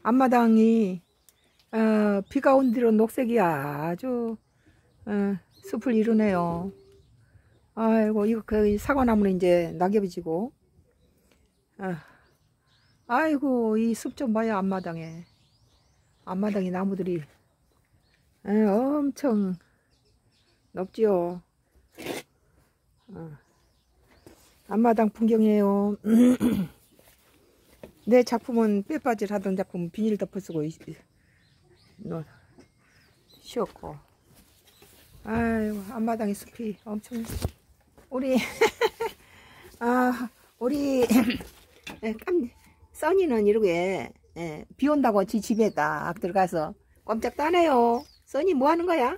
앞마당이 비가 온 뒤로 녹색이야. 아주 숲을 이루네요. 아이고, 이거 그 사과나무는 이제 낙엽이 지고. 아이고, 이 숲 좀 봐요. 앞마당에 나무들이 엄청 높지요. 앞마당 풍경이에요. 내 작품은 빼빠질 하던 작품은 비닐 덮어쓰고 쉬었고. 아이고, 앞마당에 숲이 엄청. 우리 우리 써니는 이렇게 비 온다고 지 집에 딱 들어가서 꼼짝도 안 해요. 써니 뭐 하는 거야?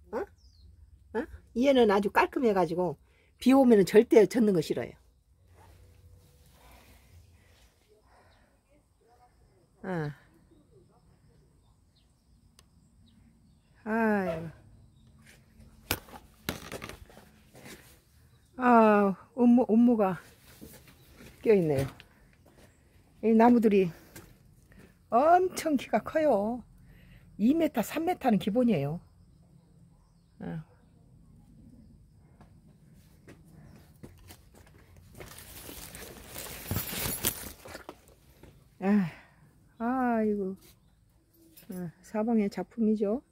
얘는 아주 깔끔해 가지고 비 오면은 절대 젖는 거 싫어요. 아이고. 업무가 껴있네요. 이 나무들이 엄청 키가 커요. 2m, 3m는 기본이에요. 아이고, 사방의 작품이죠.